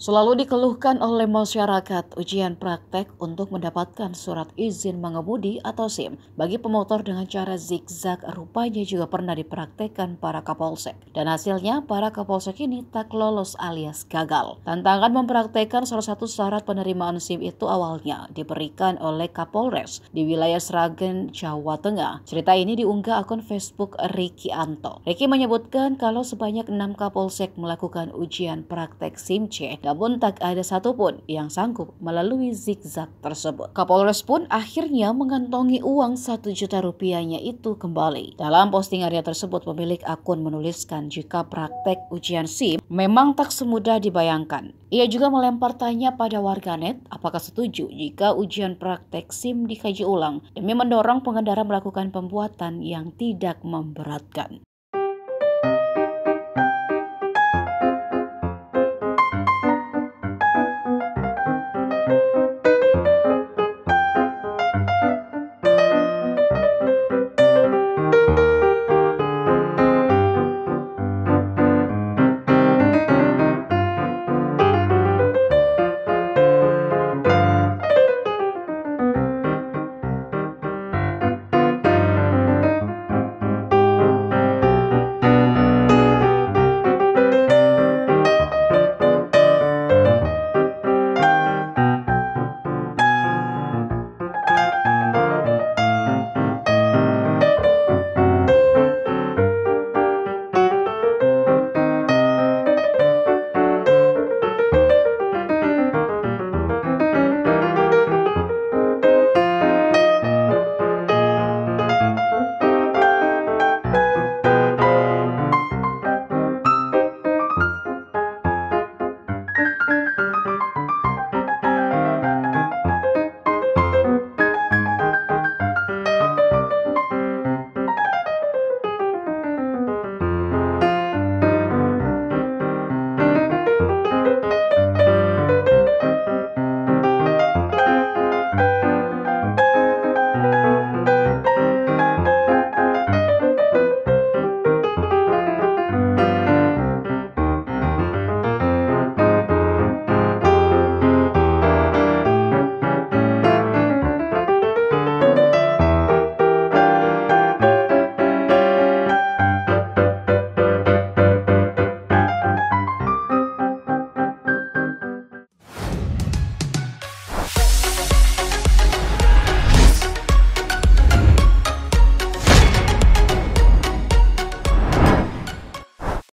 Selalu dikeluhkan oleh masyarakat ujian praktek untuk mendapatkan surat izin mengemudi atau SIM bagi pemotor dengan cara zigzag rupanya juga pernah dipraktekkan para kapolsek. Dan hasilnya para kapolsek ini tak lolos alias gagal. Tantangan mempraktekkan salah satu syarat penerimaan SIM itu awalnya diberikan oleh Kapolres di wilayah Sragen, Jawa Tengah. Cerita ini diunggah akun Facebook Ricky Anto. Ricky menyebutkan kalau sebanyak 6 kapolsek melakukan ujian praktek SIM C, namun tak ada satupun yang sanggup melalui zigzag tersebut. Kapolres pun akhirnya mengantongi uang 1 juta rupiahnya itu kembali. Dalam postingannya tersebut, pemilik akun menuliskan jika praktek ujian SIM memang tak semudah dibayangkan. Ia juga melempar tanya pada warganet apakah setuju jika ujian praktek SIM dikaji ulang demi mendorong pengendara melakukan pembuatan yang tidak memberatkan.